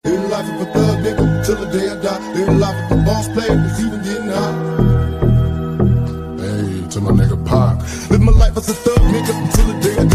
Live life of a thug nigga till the day I die. Live life of a boss player that's even getting high. Hey, to my nigga Pac. Live my life as a thug nigga till the day I die.